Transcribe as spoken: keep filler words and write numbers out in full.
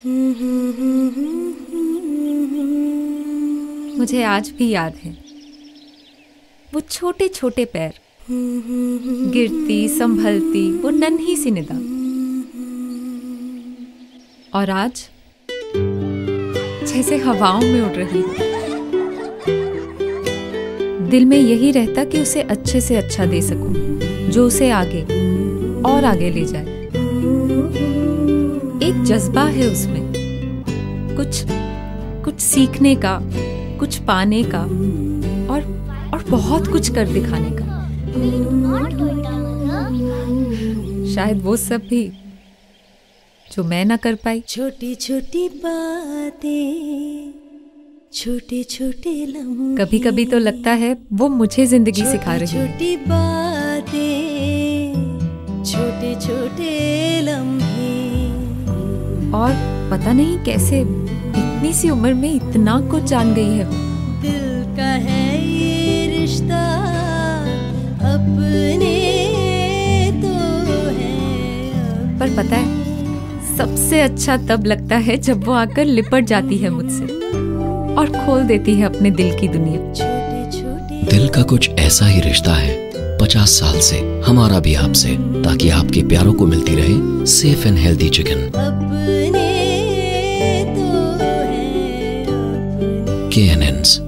मुझे आज भी याद है वो छोटे छोटे पैर, गिरती संभलती वो नन्ही सी निदा। और आज जैसे हवाओं में उड़ रही हो। दिल में यही रहता कि उसे अच्छे से अच्छा दे सकूं, जो उसे आगे और आगे ले जाए। एक जज्बा है उसमें, कुछ कुछ सीखने का, कुछ पाने का और और बहुत कुछ कर दिखाने का। शायद वो सब भी जो मैं ना कर पाई। छोटी छोटी बातें, छोटे छोटे लम्हे, कभी कभी तो लगता है वो मुझे जिंदगी सिखा रही है। छोटी बातें, छोटे छोटे लम्हे। और पता नहीं कैसे इतनी सी उम्र में इतना कुछ जान गई है। दिल का है ये रिश्ता, अपने तो है। पर पता है सबसे अच्छा तब लगता है जब वो आकर लिपट जाती है मुझसे और खोल देती है अपने दिल की दुनिया। दिल का कुछ ऐसा ही रिश्ता है पचास साल से हमारा भी आपसे, ताकि आपके प्यारों को मिलती रहे सेफ एंड हेल्दी चिकन। अपने तो है। के एन एन